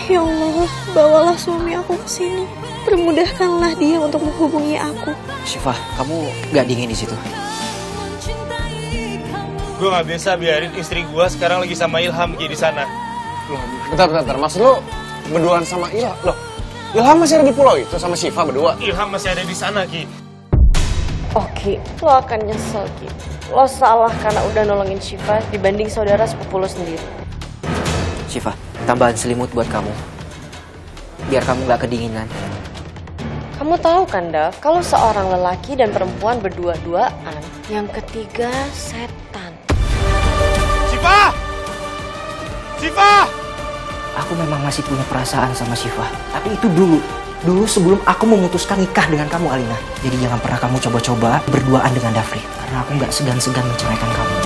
Ya Allah, bawalah suami aku ke sini. Permudahkanlah dia untuk menghubungi aku. Syifa, kamu gak dingin di situ? Gue gak bisa biarin istri gue sekarang lagi sama Ilham Ki di sana. Bentar. Maksud lo berduaan sama Ilham? Loh, Ilham masih ada di pulau itu sama Syifa berdua? Ilham masih ada di sana, Ki. Oke, lo akan nyesel, Ki. Lo salah karena udah nolongin Syifa dibanding saudara sepupu lo sendiri. Syifa, tambahan selimut buat kamu. Biar kamu gak kedinginan. Kamu tahu kan, Dav, kalau seorang lelaki dan perempuan berdua-duaan, yang ketiga setan. Syifa! Syifa! Aku memang masih punya perasaan sama Syifa. Tapi itu dulu. Dulu sebelum aku memutuskan nikah dengan kamu, Alina. Jadi jangan pernah kamu coba-coba berduaan dengan Dafri. Karena aku gak segan-segan menceraikan kamu.